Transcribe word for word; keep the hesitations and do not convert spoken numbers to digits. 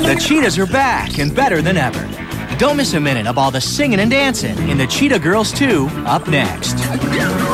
The Cheetahs are back and better than ever. Don't miss a minute of all the singing and dancing in the Cheetah Girls two up next.